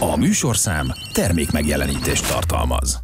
A műsorszám termékmegjelenítést tartalmaz.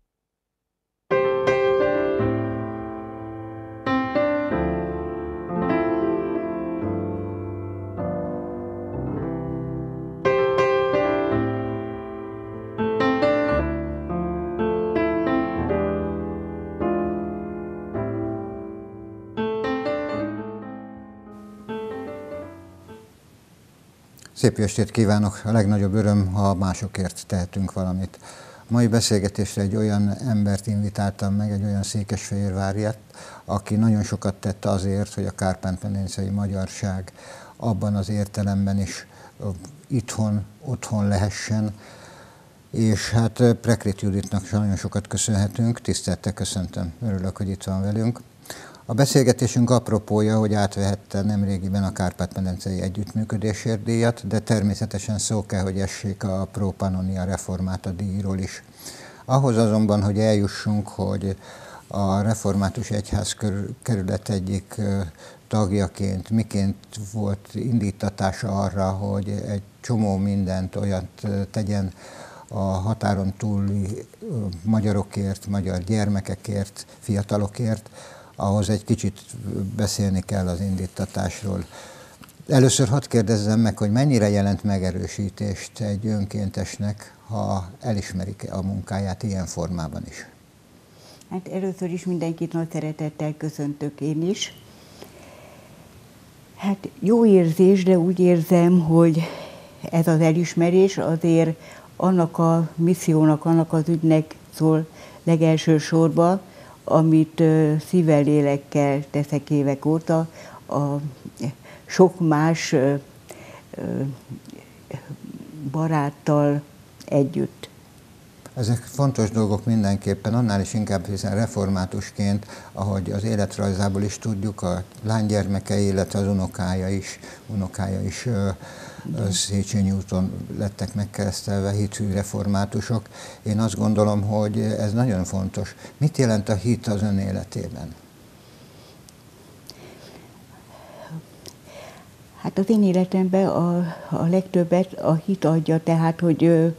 Szép jó estét kívánok! A legnagyobb öröm, ha másokért tehetünk valamit. A mai beszélgetésre egy olyan embert invitáltam meg, egy olyan székesfehérváriat, aki nagyon sokat tett azért, hogy a kárpát-medencei magyarság abban az értelemben is otthon lehessen. És hát Prekrit Juditnak nagyon sokat köszönhetünk. Tisztelettel köszöntöm, örülök, hogy itt van velünk. A beszélgetésünk apropója, hogy átvehette nemrégiben a Kárpát-medencei Együttműködésért díjat, de természetesen szó kell, hogy essék a Pro Pannonia Reformata díjról is. Ahhoz azonban, hogy eljussunk, hogy a Református Egyházkerület egyik tagjaként miként volt indítatása arra, hogy egy csomó mindent olyat tegyen a határon túli magyarokért, magyar gyermekekért, fiatalokért, ahhoz egy kicsit beszélni kell az indítatásról. Először hadd kérdezzem meg, hogy mennyire jelent megerősítést egy önkéntesnek, ha elismerik a munkáját ilyen formában is? Hát először is mindenkit nagy szeretettel köszöntök én is. Hát jó érzés, de úgy érzem, hogy ez az elismerés azért annak a missziónak, annak az ügynek szól legelső sorba, amit szívvel, lélekkel teszek évek óta, a sok más baráttal együtt. Ezek fontos dolgok mindenképpen, annál is inkább, hiszen reformátusként, ahogy az életrajzából is tudjuk, a lánygyermekei, illetve az unokája is Széchenyi úton lettek megkeresztelve, hithű reformátusok. Én azt gondolom, hogy ez nagyon fontos. Mit jelent a hit az ön életében? Hát az én életemben a legtöbbet a hit adja, tehát hogy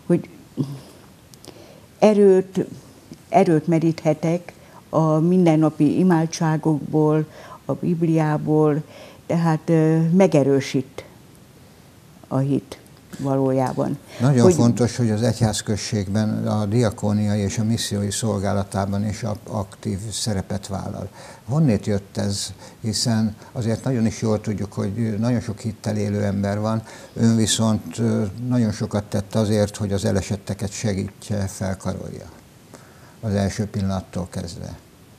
erőt meríthetek a mindennapi imádságokból, a Bibliából, tehát megerősít a hit valójában. Nagyon fontos, hogy az egyházközségben a diakóniai és a missziói szolgálatában is aktív szerepet vállal. Honnét jött ez? Hiszen azért nagyon is jól tudjuk, hogy nagyon sok hittel élő ember van, ön viszont nagyon sokat tett azért, hogy az elesetteket segítse, felkarolja. Az első pillanattól kezdve.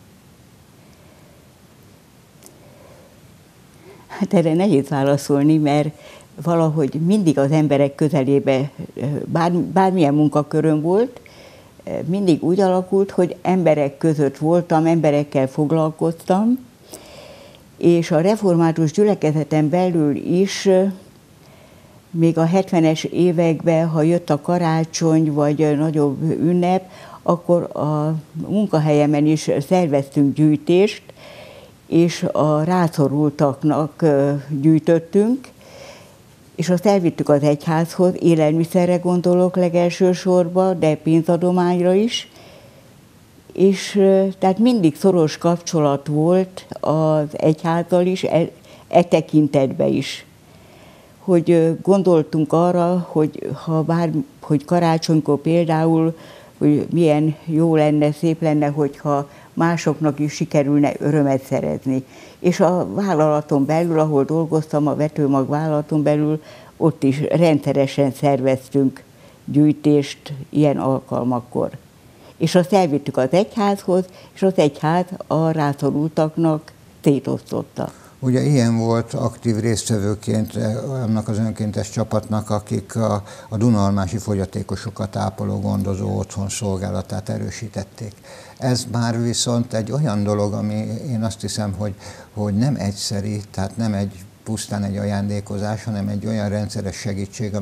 Hát erre nehéz válaszolni, mert valahogy mindig az emberek közelébe, bármilyen munkaköröm volt, mindig úgy alakult, hogy emberek között voltam, emberekkel foglalkoztam, és a református gyülekezeten belül is, még a 70-es években, ha jött a karácsony vagy nagyobb ünnep, akkor a munkahelyemen is szerveztünk gyűjtést, és a rászorultaknak gyűjtöttünk, és azt elvittük az egyházhoz, élelmiszerre gondolok legelső sorba, de pénzadományra is, és tehát mindig szoros kapcsolat volt az egyházzal is, e tekintetben is. Hogy gondoltunk arra, hogy karácsonykor például, hogy milyen jó lenne, szép lenne, hogyha másoknak is sikerülne örömet szerezni. És a vállalaton belül, ahol dolgoztam, a vetőmag vállalaton belül, ott is rendszeresen szerveztünk gyűjtést ilyen alkalmakkor. És azt elvittük az egyházhoz, és az egyház a rászorultaknak szétosztotta. Ugye ilyen volt aktív résztvevőként annak az önkéntes csapatnak, akik a dunalmási fogyatékosokat ápoló gondozó otthon szolgálatát erősítették. Ez már viszont egy olyan dolog, ami én azt hiszem, hogy nem egyszeri, tehát nem pusztán egy ajándékozás, hanem egy olyan rendszeres segítség,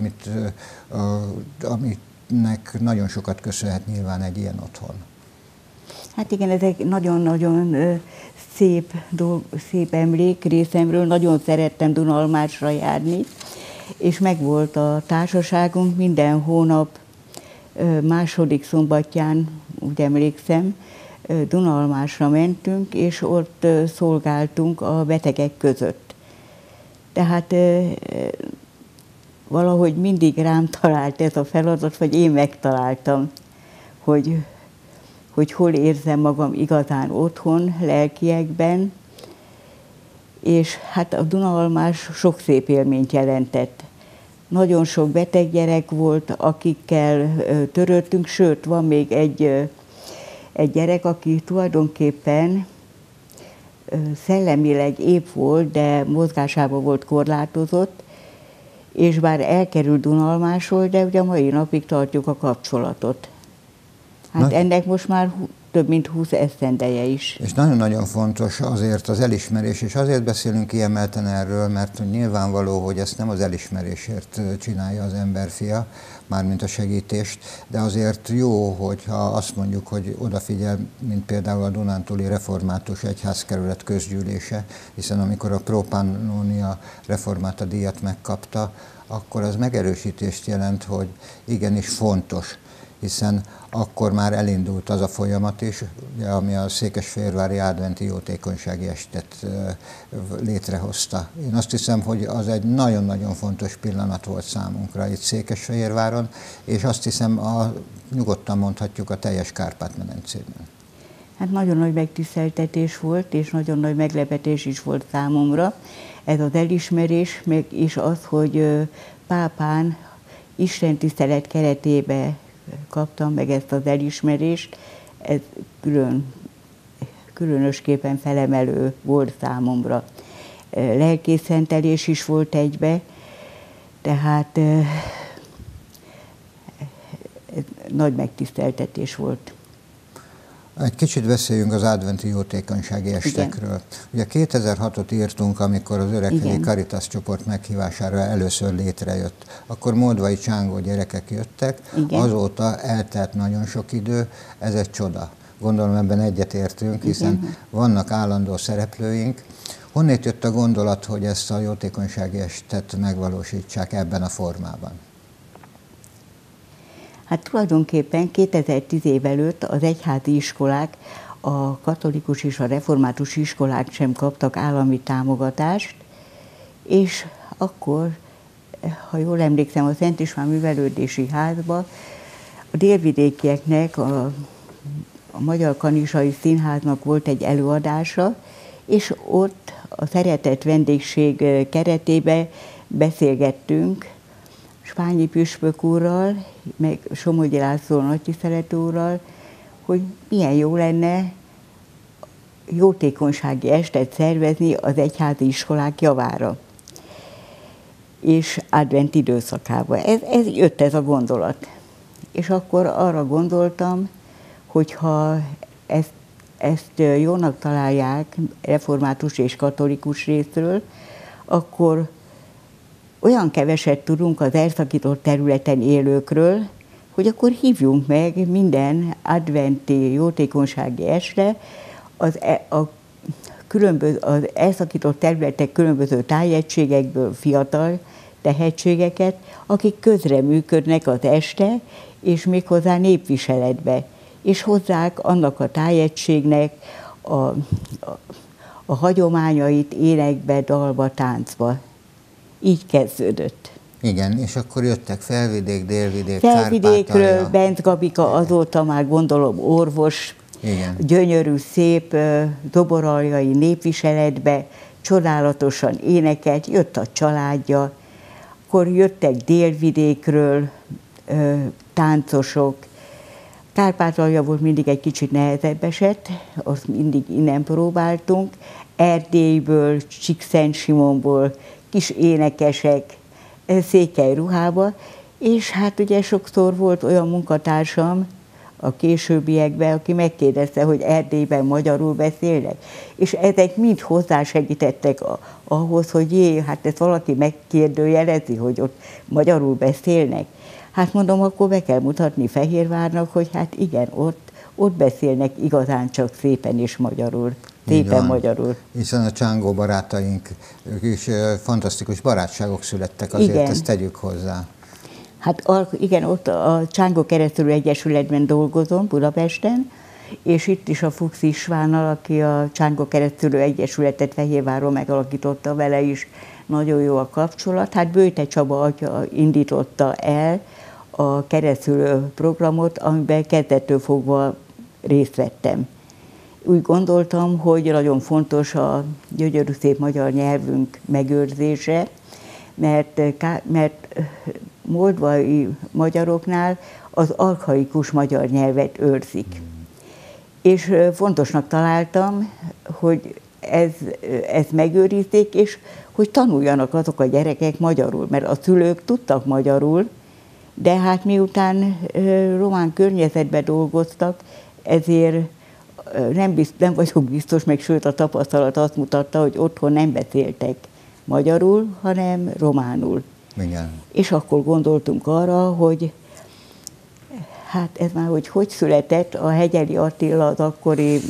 aminek nagyon sokat köszönhet nyilván egy ilyen otthon. Hát igen, ez egy nagyon-nagyon szép emlék részemről, nagyon szerettem Dunalmásra járni. és megvolt a társaságunk minden hónap második szombatján, úgy emlékszem, Dunalmásra mentünk, és ott szolgáltunk a betegek között. Tehát valahogy mindig rám talált ez a feladat, vagy én megtaláltam, hogy hol érzem magam igazán otthon, lelkiekben, és hát a Dunalmás sok szép élményt jelentett. Nagyon sok beteg gyerek volt, akikkel törődtünk, sőt, van még egy gyerek, aki tulajdonképpen szellemileg épp volt, de mozgásában volt korlátozott, és bár elkerült Dunalmásról, de ugye mai napig tartjuk a kapcsolatot. Hát ennek most már több mint 20 esztendeje is. És nagyon-nagyon fontos azért az elismerés, és azért beszélünk kiemelten erről, mert nyilvánvaló, hogy ezt nem az elismerésért csinálja az emberfia, mármint a segítést, de azért jó, hogyha azt mondjuk, hogy odafigyel, mint például a Dunántúli Református Egyházkerület közgyűlése, hiszen amikor a Pro Pannonia Reformata díjat megkapta, akkor az megerősítést jelent, hogy igenis fontos, hiszen akkor már elindult az a folyamat is, ami a székesfehérvári adventi jótékonysági estet létrehozta. Én azt hiszem, hogy az egy nagyon-nagyon fontos pillanat volt számunkra itt Székesfehérváron, és azt hiszem, nyugodtan mondhatjuk, a teljes Kárpát-medencében. Hát nagyon nagy megtiszteltetés volt, és nagyon nagy meglepetés is volt számomra. Ez az elismerés, meg is az, hogy pápán istentisztelet keretébe kaptam meg ezt az elismerést, ez különösképpen felemelő volt számomra. Lelkészentelés is volt egybe, tehát ez nagy megtiszteltetés volt. Egy kicsit beszéljünk az adventi jótékonysági estekről. Ugye 2006-ot írtunk, amikor az Öreghelyi Caritas csoport meghívására először létrejött. Akkor moldvai csángó gyerekek jöttek, azóta eltelt nagyon sok idő, ez egy csoda. Gondolom ebben egyetértünk, hiszen vannak állandó szereplőink. Honnét jött a gondolat, hogy ezt a jótékonysági estet megvalósítsák ebben a formában? Hát tulajdonképpen 2010 év előtt az egyházi iskolák, a katolikus és a református iskolák sem kaptak állami támogatást, és akkor, ha jól emlékszem, a Szent István Művelődési Házba a délvidékieknek, a Magyar Kanizsai Színháznak volt egy előadása, és ott a szeretett vendégség keretében beszélgettünk Spányi püspök úrral, meg Somogyi László nagytiszteletű úrral, hogy milyen jó lenne jótékonysági estet szervezni az egyházi iskolák javára, és advent időszakában. Jött ez a gondolat. És akkor arra gondoltam, hogy ha ezt jónak találják református és katolikus részről, akkor olyan keveset tudunk az elszakított területen élőkről, hogy akkor hívjunk meg minden adventi jótékonysági estre az elszakított területek különböző tájegységekből fiatal tehetségeket, akik közreműködnek az este, és méghozzá népviseletbe, és hozzák annak a tájegységnek a hagyományait énekbe, dalba, táncba. Így kezdődött. Igen, és akkor jöttek Felvidék, Délvidék, Felvidékről Bent Gabika, azóta már gondolom orvos, igen. Gyönyörű, szép doboraljai népviseletbe, csodálatosan énekelt, jött a családja, akkor jöttek Délvidékről táncosok. Kárpátalja volt mindig egy kicsit nehezebb eset, azt mindig innen próbáltunk, Erdélyből, Csíkszentsimonból, kis énekesek, székely ruhába, és hát ugye sokszor volt olyan munkatársam a későbbiekben, aki megkérdezte, hogy Erdélyben magyarul beszélnek, és ezek mind hozzásegítettek ahhoz, hogy hát ezt valaki megkérdőjelezi, hogy ott magyarul beszélnek. Hát mondom, akkor be kell mutatni Fehérvárnak, hogy hát igen, ott beszélnek igazán csak szépen és magyarul. szépen magyarul. Hiszen a csángó barátaink, ők is fantasztikus barátságok születtek, azért igen. Ezt tegyük hozzá. Hát igen, ott a Csángó Keresztülő Egyesületben dolgozom Budapesten, és itt is a Fuchs Istvánnal, aki a Csángó Keresztülő Egyesületet Fehérváron megalakította, vele is nagyon jó a kapcsolat. Hát Böjte Csaba atya indította el a keresztülő programot, amiben kezdettől fogva részt vettem. Úgy gondoltam, hogy nagyon fontos a gyönyörű szép magyar nyelvünk megőrzése, mert moldvai magyaroknál az archaikus magyar nyelvet őrzik. És fontosnak találtam, hogy ezt megőrizzék, és hogy tanuljanak azok a gyerekek magyarul, mert a szülők tudtak magyarul, de hát miután román környezetben dolgoztak, ezért nem vagyok biztos, meg sőt a tapasztalat azt mutatta, hogy otthon nem beszéltek magyarul, hanem románul. Igen. És akkor gondoltunk arra, hogy hát ez már hogy született, a Hegyeli Attila, az akkori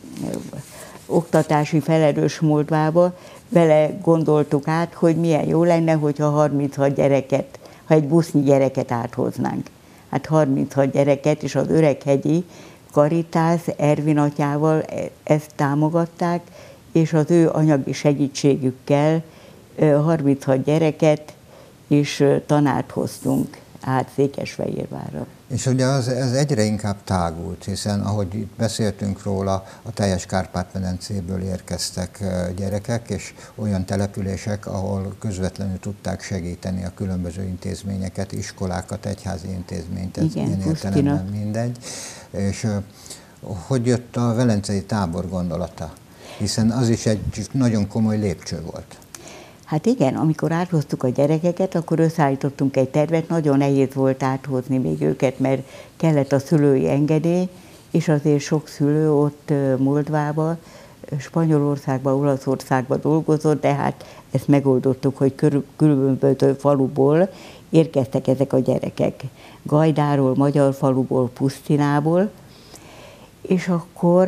oktatási felelős Moldvába, vele gondoltuk át, hogy milyen jó lenne, hogyha 36 gyereket, ha egy busznyi gyereket áthoznánk. Hát 36 gyereket, és az Öreghegyi Karitász Ervin atyával ezt támogatták, és az ő anyagi segítségükkel 36 gyereket és tanárt hoztunk át Székesfehérvárra. És ugye ez egyre inkább tágult, hiszen ahogy itt beszéltünk róla, a teljes Kárpát-medencéből érkeztek gyerekek, és olyan települések, ahol közvetlenül tudták segíteni a különböző intézményeket, iskolákat, egyházi intézményt, ez ilyen értelemben mindegy. És hogy jött a velencei tábor gondolata? Hiszen az is egy nagyon komoly lépcső volt. Hát igen, amikor áthoztuk a gyerekeket, akkor összeállítottunk egy tervet, nagyon nehéz volt áthozni még őket, mert kellett a szülői engedély, és azért sok szülő ott Moldvába, Spanyolországban, Olaszországban dolgozott, de hát ezt megoldottuk, hogy különböző faluból érkeztek ezek a gyerekek. Gajdáról, Magyar faluból, Pusztinából, és akkor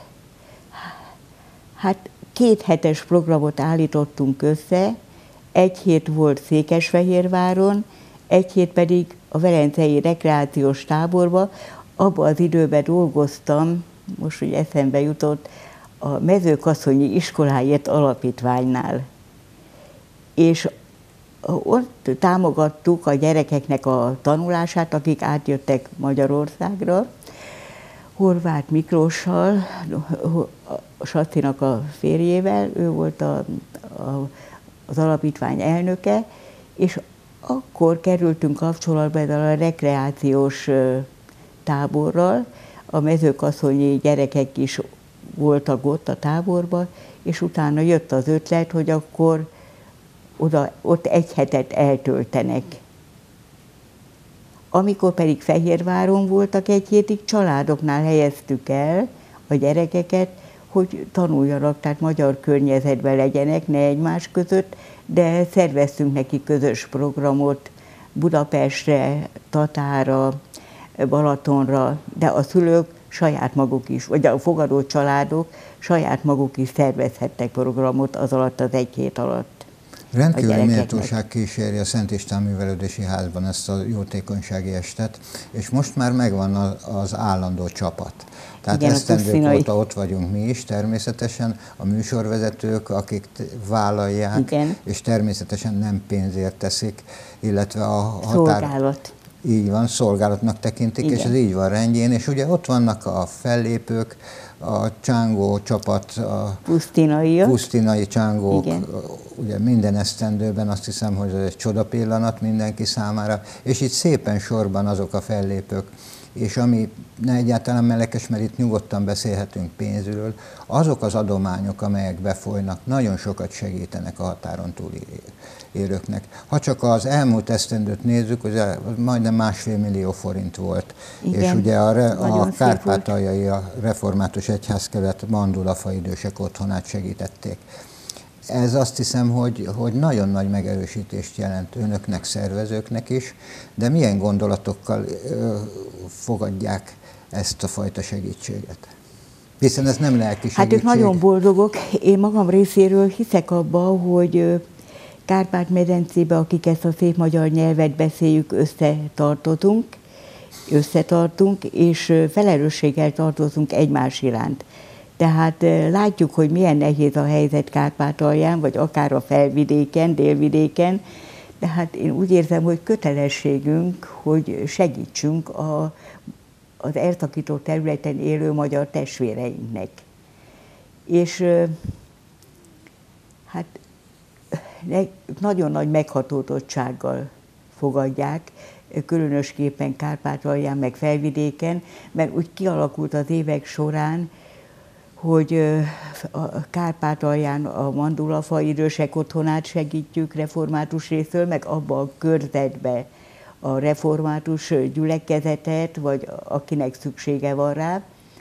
hát 2 hetes programot állítottunk össze, 1 hét volt Székesfehérváron, 1 hét pedig a velencei rekreációs táborba. Abban az időben dolgoztam, most hogy eszembe jutott, a Mezőkaszonyi Iskoláért Alapítványnál. És ott támogattuk a gyerekeknek a tanulását, akik átjöttek Magyarországra, Horváth Miklóssal, Sacinak a férjével, ő volt az alapítvány elnöke, és akkor kerültünk kapcsolatba ezzel a rekreációs táborral, a mezőkaszonyi gyerekek is voltak ott a táborban, és utána jött az ötlet, hogy akkor ott 1 hetet eltöltenek. Amikor pedig Fehérváron voltak 1 hétig, családoknál helyeztük el a gyerekeket, hogy tanuljanak, tehát magyar környezetben legyenek, ne egymás között, de szerveztünk neki közös programot Budapestre, Tatára, Balatonra, de a szülők saját maguk is, vagy a fogadó családok saját maguk is szervezhettek programot az alatt, az 1 hét alatt. Rendkívüli méltóság kíséri a Szent István Művelődési Házban ezt a jótékonysági estet, és most már megvan az állandó csapat. Tehát esztendők óta ott vagyunk mi is, természetesen a műsorvezetők, akik vállalják, igen, és természetesen nem pénzért teszik, illetve a szolgálat. Így van, szolgálatnak tekintik, igen, és ez így van rendjén, és ugye ott vannak a fellépők, a csángó csapat, a pusztinai csángók, igen, ugye minden esztendőben, azt hiszem, hogy ez egy csoda pillanat mindenki számára, és itt szépen sorban azok a fellépők, és ami egyáltalán melekes, mert itt nyugodtan beszélhetünk pénzről, azok az adományok, amelyek befolynak, nagyon sokat segítenek a határon túli élőknek. Ha csak az elmúlt esztendőt nézzük, az majdnem 1,5 millió forint volt. Igen, és ugye a kárpátaljai a református egyházkelet Mandulafa idősek otthonát segítették. Ez azt hiszem, hogy nagyon nagy megerősítést jelent önöknek, szervezőknek is, de milyen gondolatokkal fogadják ezt a fajta segítséget? Hiszen ez nem lelki segítség. Hát ők nagyon boldogok. Én magam részéről hiszek abba, hogy Kárpát-medencébe, akik ezt a szép magyar nyelvet beszéljük, összetartunk, és felelősséggel tartozunk egymás iránt. Tehát látjuk, hogy milyen nehéz a helyzet Kárpátalján, vagy akár a felvidéken, délvidéken, tehát én úgy érzem, hogy kötelességünk, hogy segítsünk az elszakított területen élő magyar testvéreinknek. És hát nagyon nagy meghatódottsággal fogadják, különösképpen Kárpátalján, meg Felvidéken, mert úgy kialakult az évek során, hogy a Kárpátalján a Mandulafa idősek otthonát segítjük református részről, meg abba a körzetbe a református gyülekezetet, vagy akinek szüksége van rá.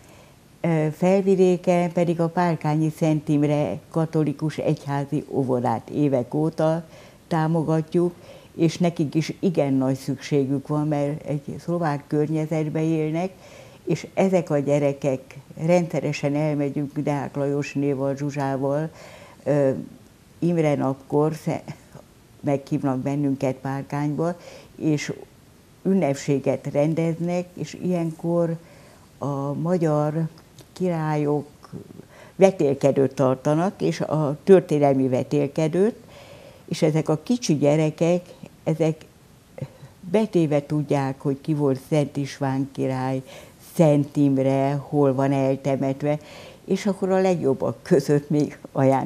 Felvidéken pedig a Pálkányi Szent Imre katolikus egyházi óvodát évek óta támogatjuk, és nekik is igen nagy szükségük van, mert egy szlovák környezetben élnek, és ezek a gyerekek, rendszeresen elmegyünk Deák Lajosnéval, Zsuzsával, Imre napkor meghívnak bennünket Pálkányba, és ünnepséget rendeznek, és ilyenkor a magyar királyok vetélkedőt tartanak, és a történelmi vetélkedőt, és ezek a kicsi gyerekek, ezek betéve tudják, hogy ki volt Szent István király, Szent Imre, hol van eltemetve, és akkor a legjobbak között még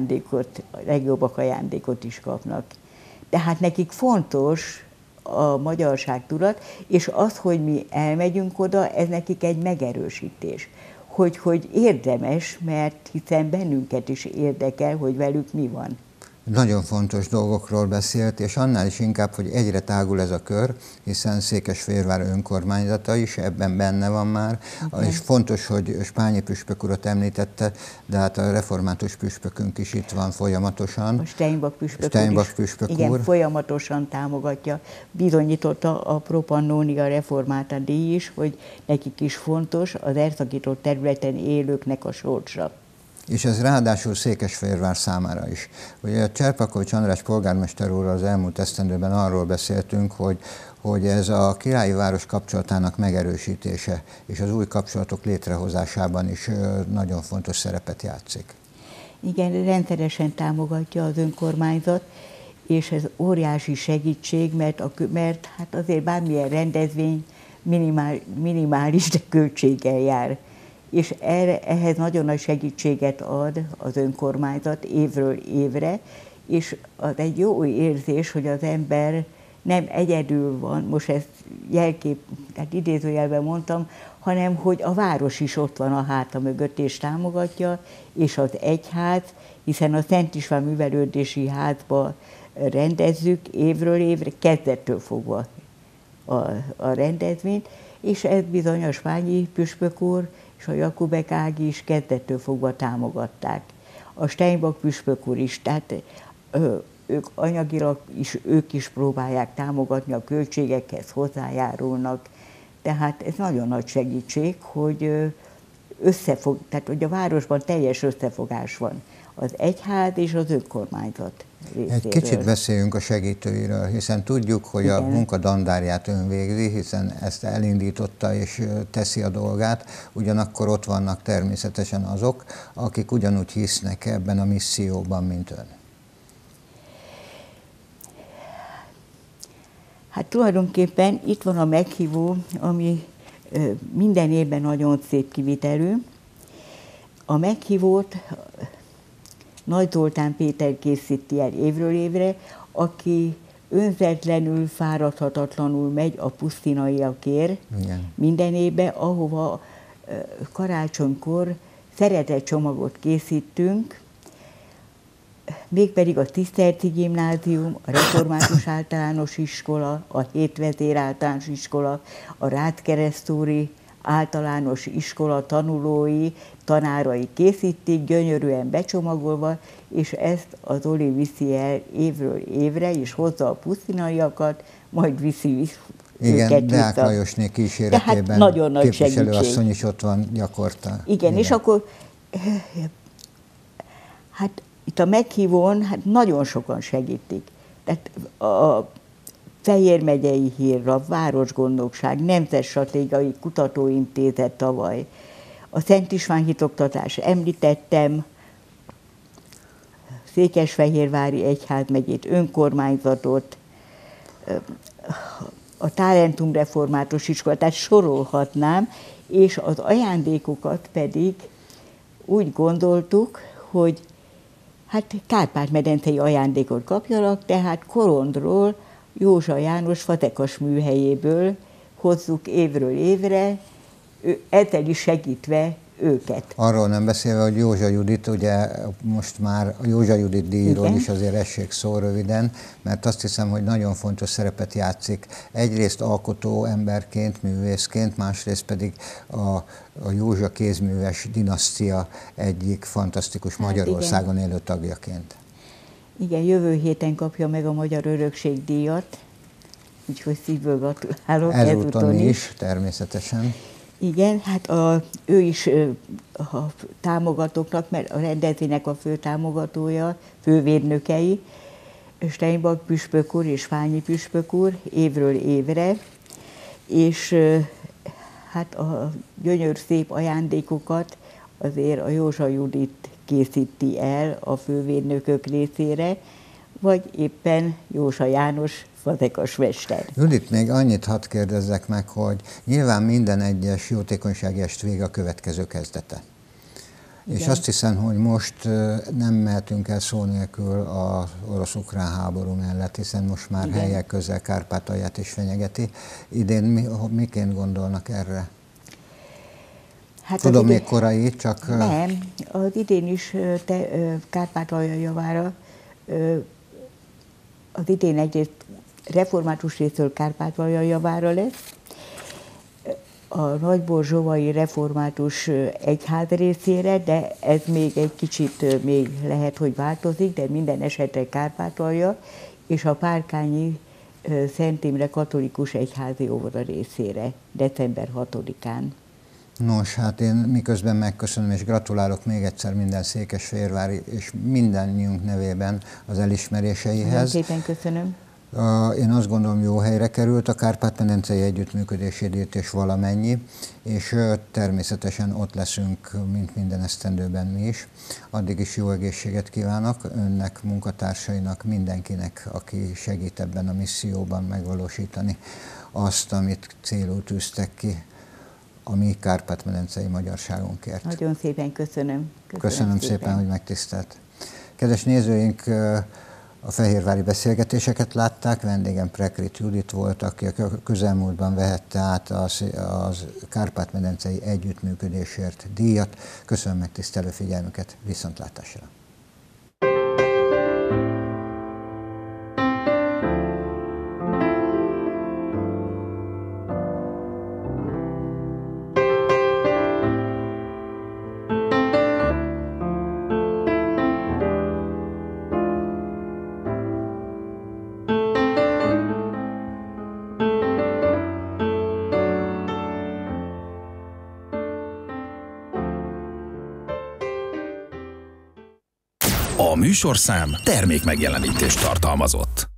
legjobbak ajándékot is kapnak. Tehát nekik fontos a magyarságtudat, és az, hogy mi elmegyünk oda, ez nekik egy megerősítés. Hogy érdemes, mert hiszen bennünket is érdekel, hogy velük mi van. Nagyon fontos dolgokról beszélt, és annál is inkább, hogy egyre tágul ez a kör, hiszen Székesfehérvár önkormányzata is ebben benne van már, és fontos, hogy Spányi püspök urat említette, de hát a református püspökünk is itt van folyamatosan. A Steinbach püspök úr. Igen, folyamatosan támogatja. Bizonyította a Pro Pannonia Reformata díj is, hogy nekik is fontos az elszakított területen élőknek a sorsa. És ez ráadásul Székesfehérvár számára is. Ugye Cserpakovics András polgármester úrral az elmúlt esztendőben arról beszéltünk, hogy ez a királyi város kapcsolatának megerősítése és az új kapcsolatok létrehozásában is nagyon fontos szerepet játszik. Igen, rendszeresen támogatja az önkormányzat, és ez óriási segítség, mert hát azért bármilyen rendezvény minimális, de költséggel jár. És ehhez nagyon nagy segítséget ad az önkormányzat évről évre, és az egy jó érzés, hogy az ember nem egyedül van, most ezt tehát idézőjelben mondtam, hanem hogy a város is ott van a háta mögött és támogatja, és az egyház, hiszen a Szent István művelődési házba rendezzük évről évre, kezdettől fogva a rendezvényt, és ez bizony a Spányi püspök úr és a Jakubek Ági is kezdettől fogva támogatták. A Steinbach püspök úr is, tehát ők anyagilag is, ők is próbálják támogatni, a költségekhez hozzájárulnak. Tehát ez nagyon nagy segítség, hogy tehát hogy a városban teljes összefogás van az egyház és az önkormányzat részéről. Egy kicsit beszéljünk a segítőiről, hiszen tudjuk, hogy a munka dandárját ön végzi, hiszen ezt elindította és teszi a dolgát, ugyanakkor ott vannak természetesen azok, akik ugyanúgy hisznek ebben a misszióban, mint ön. Hát tulajdonképpen itt van a meghívó, ami minden évben nagyon szép kivitelű. A meghívót Nagy Zoltán Péter készíti el évről évre, aki önzetlenül, fáradhatatlanul megy a pusztinaiakért minden évben, ahova karácsonykor szeretetcsomagot készítünk, mégpedig a Tisztelci Gimnázium, a Református Általános Iskola, a Hétvezér Általános Iskola, a Rácz-Keresztúri Általános Iskola tanulói, tanárai készítik, gyönyörűen becsomagolva, és ezt az Oli viszi el évről évre, és hozza a pusztinaiakat, majd viszi igen, Deák Lajosné kíséretében nagyon nagy képviselőasszony is ott van gyakorta. Igen, és akkor Hát itt a meghívón nagyon sokan segítik. Tehát a Fejér megyei Hírlap, Városgondnokság, Nemzetstratégiai Kutatóintézet tavaly, a Szent István hitoktatás, említettem, Székesfehérvári Egyházmegyét, önkormányzatot, a Talentum Református Iskola, tehát sorolhatnám, és az ajándékokat pedig úgy gondoltuk, hogy hát Kárpát-medencei ajándékot kapjanak, tehát Korondról, Józsa János fatekas műhelyéből hozzuk évről évre, ezzel is segítve őket. Arról nem beszélve, hogy Józsa Judit, ugye most már a Józsa Judit díjról is azért essék szó röviden, mert azt hiszem, hogy nagyon fontos szerepet játszik. Egyrészt alkotó emberként, művészként, másrészt pedig a Józsa kézműves dinasztia egyik fantasztikus Magyarországon élő tagjaként. Igen, jövő héten kapja meg a Magyar Örökség díjat, úgyhogy szívből gratulálok. Ezúton is, természetesen. Igen, hát ő is a támogatóknak, mert a rendezvénynek a fő támogatója, fővédnökei, Steinbach püspök úr és Fányi püspök úr évről évre, és hát a gyönyör szép ajándékokat azért a Józsa Judit készíti el a fővédnökök részére, vagy éppen Józsa János fazekas mester. Judit, még annyit hadd kérdezzek meg, hogy nyilván minden egyes jótékonysági est vége a következő kezdete. Igen. És azt hiszem, hogy most nem mehetünk el szó nélkül az orosz-ukrán háború mellett, hiszen most már helyek közel Kárpátalját is fenyegeti. Idén miként gondolnak erre? Hát tudom, még korai, csak... Nem, az idén is Kárpátalja javára, az idén egyrészt református részről Kárpátalja javára lesz, a nagyborzsóvai református egyház részére, de ez még egy kicsit még lehet, hogy változik, de minden esetre Kárpátalja, és a párkányi Szent Imre katolikus egyházi óvoda részére, december 6-án. Nos, hát én miközben megköszönöm és gratulálok még egyszer minden székesfehérvári és mindannyiunk nevében az elismeréseihez. Szépen köszönöm. Én azt gondolom, jó helyre került a Kárpát-medencei együttműködési díjat és valamennyi, és természetesen ott leszünk, mint minden esztendőben mi is. Addig is jó egészséget kívánok önnek, munkatársainak, mindenkinek, aki segít ebben a misszióban megvalósítani azt, amit célul tűztek ki a mi Kárpát-medencei magyarságunkért. Nagyon szépen köszönöm. Köszönöm szépen, hogy megtisztelt. Kedves nézőink, a fehérvári beszélgetéseket látták, vendégem Prekrit Judit volt, aki a közelmúltban vehette át az Kárpát-medencei együttműködésért díjat. Köszönöm megtisztelő figyelmüket, viszontlátásra! A műsorszám termékmegjelenítést tartalmazott.